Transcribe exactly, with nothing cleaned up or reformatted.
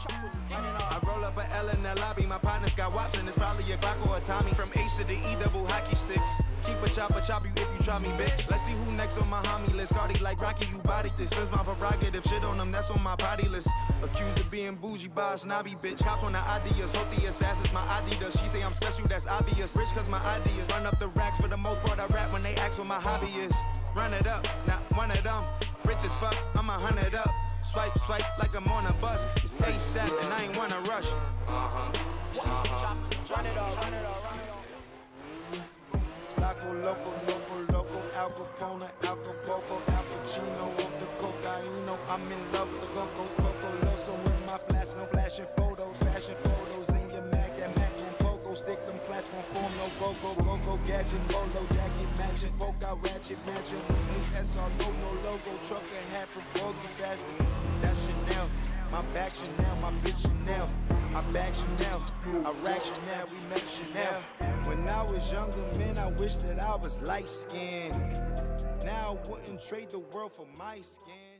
I roll up a L in the lobby, my partners got wops and it's probably a Glock or a Tommy. From H to the E, double hockey sticks. Keep a chopper, chop you if you try me, bitch. Let's see who next on my homie list. Cardi like Rocky, you body this. Since my prerogative, shit on them, that's on my body list. Accused of being bougie by a snobby bitch. Cops on the ideas, healthy as fast as my Adidas. She say I'm special, that's obvious. Rich cause my ideas. Run up the racks, for the most part I rap when they ask what my hobby is. Run it up, not one of them. Rich as fuck, I'm a hundred up. Swipe, swipe like I'm on a bus. It's ASAP and I ain't wanna rush. Uh-huh, uh-huh. Run it all, run it all, run it all. Loco, loco, loco, loco, Al Capone, Al Capoco, Al Pacino, of the cocaino. I'm in love with the coco, coco, loso with my flash, no flashing photos, fashion photos in your Mac, that Mac and Poco, stick them claps, gon' form no go, go, go, go, gadget, bolo, jacket, matching, poke out, ratchet, matching, S R, no, no logo, truck and hat from Vogue, faster, that's Chanel, my back Chanel, my bitch Chanel. I back Chanel, I rack Chanel, we make Chanel. When I was younger, man, I wish that I was light skinned. Now I wouldn't trade the world for my skin.